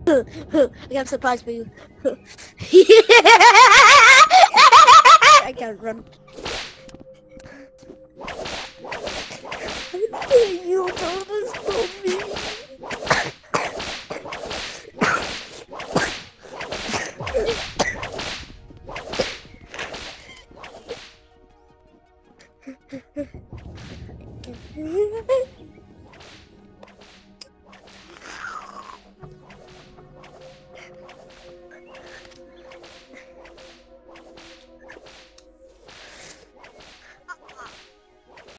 I got a surprise for you. I can't run. You know this for me.